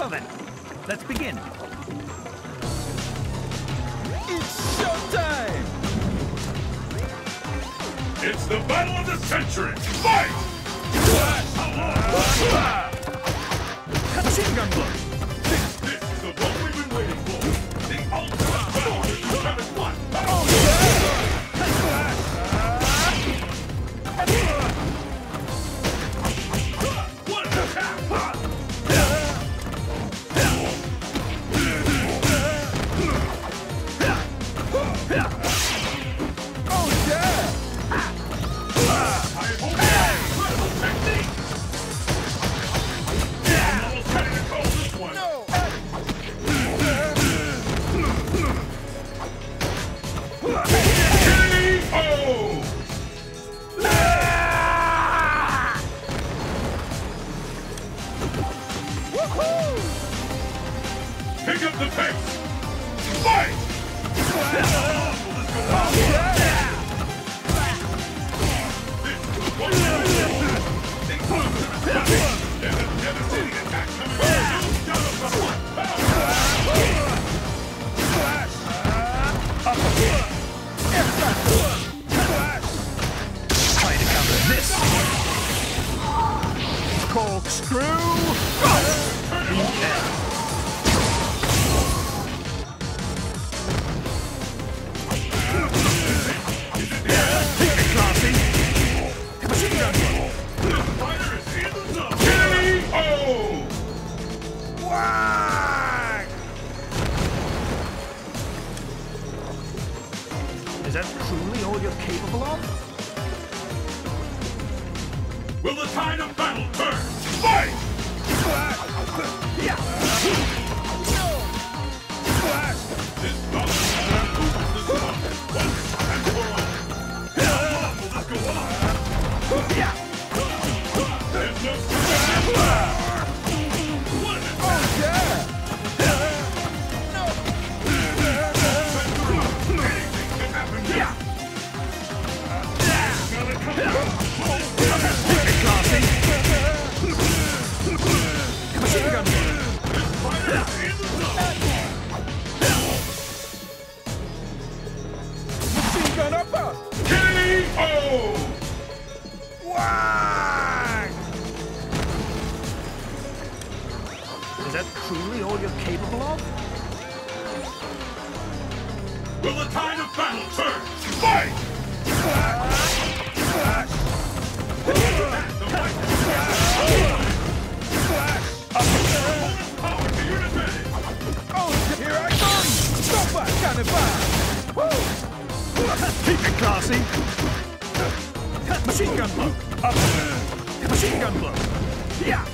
Well then, let's begin. It's showtime! It's the battle of the century! Fight! Machine gun blow! This is the one we've been waiting for! The ultimate battle of the 7-1! What an attack! Oh yeah! I hope incredible technique! I'm almost ready to call this one! No! K.O. Woohoo! Pick up the pace! Fight! Oh yeah! This is the one the ultimate battle! There's a devastating attack coming from you! Down of the one! Try to counter this! Corkscrew! Classy! Machine gun blow! Fighter is in the zone! K.O. Whack! Is that truly all you're capable of? Will the tide of battle turn? Fight! Yeah! This battle moves the sun once and for all. How long will this go on? Yeah! There's no time. What an attack! Oh yeah! Anything can happen here. Yeah! Gotta come Classy! Machine gun blow! Fighter is in the zone! Machine gun upper! K.O. Whack! Is that truly all you're capable of? Will the tide of battle turn? Fight! The fight opponent's power to your advantage! Oh, here I come! Stop that kind of fire! Woo! Keep it classy! Machine gun blow! Up! Machine gun blow! Yeah!